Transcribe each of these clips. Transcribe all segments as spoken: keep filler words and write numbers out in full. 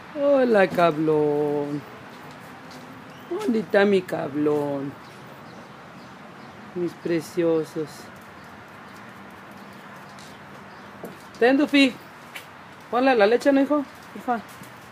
Hola, cablón. ¿Dónde está mi cablón? Mis preciosos. Ten, Dufi. Ponle la leche, ¿no, hijo? Hija.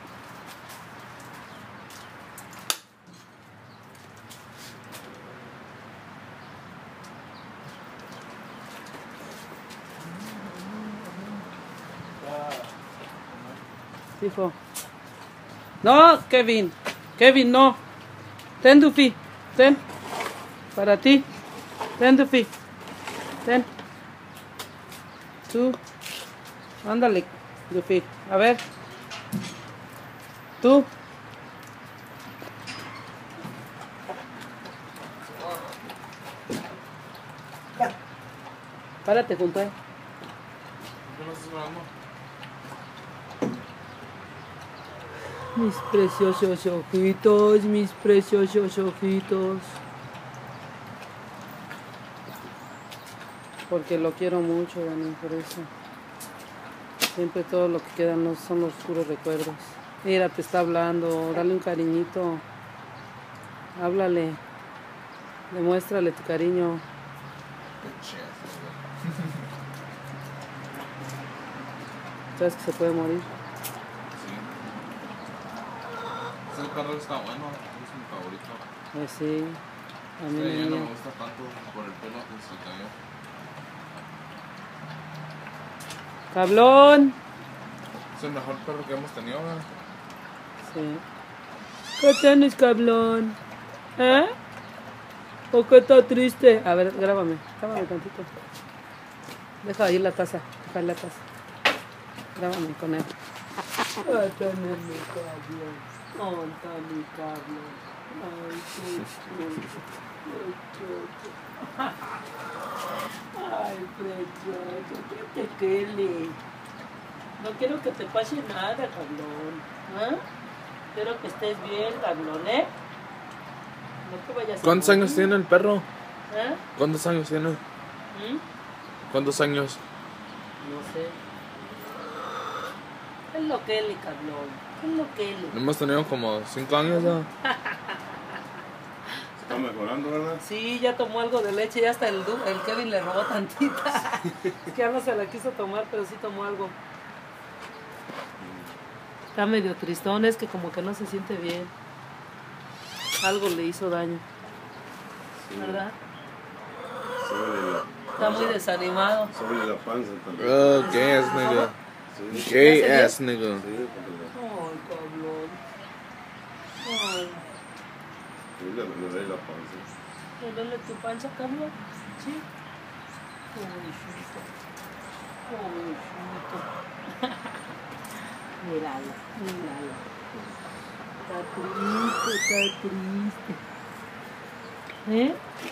Hijo. No, Kevin. Kevin, no. Ten, Dufi. Ten. Para ti. Ten, Dufi. Ten. Tú. Ándale, Dufi. A ver. Tú. Párate junto a él. Mis preciosos ojitos, mis preciosos ojitos. Porque lo quiero mucho, Dani, por eso. Siempre todo lo que queda no son los puros recuerdos. Mira, te está hablando, dale un cariñito. Háblale. Demuéstrale tu cariño. ¿Sabes que se puede morir? Sí. Ese perro está bueno, es mi favorito. Pues sí, a mí sí, me, no me gusta tanto por el pelo que se cayó. ¡Cablón! Es el mejor perro que hemos tenido, ¿verdad? Sí. ¿Qué tienes, cablón? ¿Eh? ¿O qué está triste? A ver, grábame, grábame tantito. Deja ahí la taza, deja la taza. Grábame con él. Ay, está mi cablón. Oh, está mi cablón. Ay, qué chulo. Ay, precioso. ¿Qué te quiere? No quiero que te pase nada, cablón. ¿Ah? Quiero que estés bien, cablón, ¿eh? No te vayas a ¿Cuántos morir. años tiene el perro? ¿Eh? ¿Cuántos años tiene? ¿Mm? ¿Cuántos años? No sé. ¿Qué es lo que le, cabrón? ¿Qué es lo que le? Hemos tenido como cinco años ya. Está mejorando, ¿verdad? Sí, ya tomó algo de leche, ya hasta el, Du- el Kevin le robó tantita. Es que ya no se la quiso tomar, pero sí tomó algo. Está medio tristón, es que como que no se siente bien. Algo le hizo daño, Sí. ¿verdad? Sobre la Está muy desanimado. sobre la panza también. Oh, gay ass nigga. Sí. Gay ¿Ya se ass nigga. Sí, porque Ay, cabrón. Ay, sí, le, le duele la panza. ¿te duele tu panza, cabrón? Sí. Pobrecito. Pobrecito. Míralo, míralo. Está triste, está triste. ¿Eh?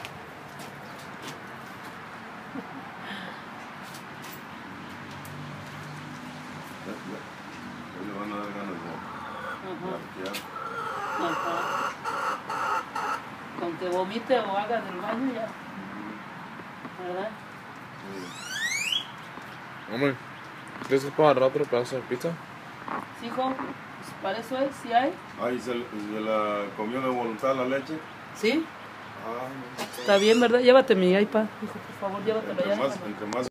Ya, ya. Ya le van a dar ganas de Ajá. arquear. Ajá. Con que vomite o haga del baño ya. ¿Verdad? Sí. Hombre, ¿crees que puedo agarrar otro pedazo de pizza? Sí, hijo. Pues para eso es, ¿sí hay? Ay, ¿se, se la comió de voluntad la leche? ¿Sí? Ah, no. Está bien, ¿verdad? Llévate mi iPad, hijo, por favor, llévatelo Entre ya. más, entre más